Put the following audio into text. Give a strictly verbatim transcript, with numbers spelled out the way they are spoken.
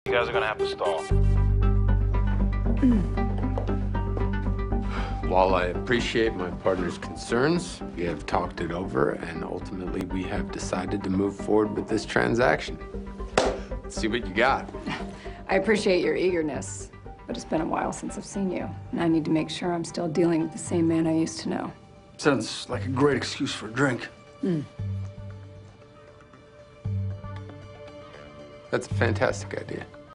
You guys are gonna have to stall. While I appreciate my partner's concerns, we have talked it over, and ultimately we have decided to move forward with this transaction. Let's see what you got. I appreciate your eagerness, but it's been a while since I've seen you, and I need to make sure I'm still dealing with the same man I used to know. Sounds like a great excuse for a drink. Mm. That's a fantastic idea.